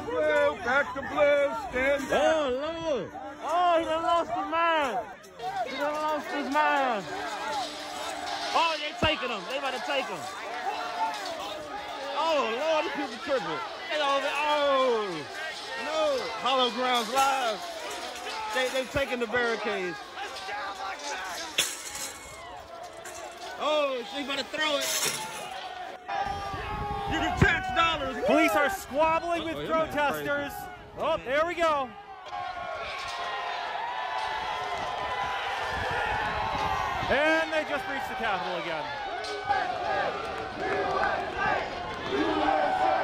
blue, back to blue, stand down. Oh, Lord. Oh, he done lost his mind. He done lost his mind. Oh, they taking him. They about to take him. Oh, Lord, these people tripping. Oh, no. Hollow Grounds Live. They've taken the barricades. Oh, she's about to throw it. You can tax dollars. Police are squabbling with protesters. Oh, there we go. And they just reached the Capitol again. USA!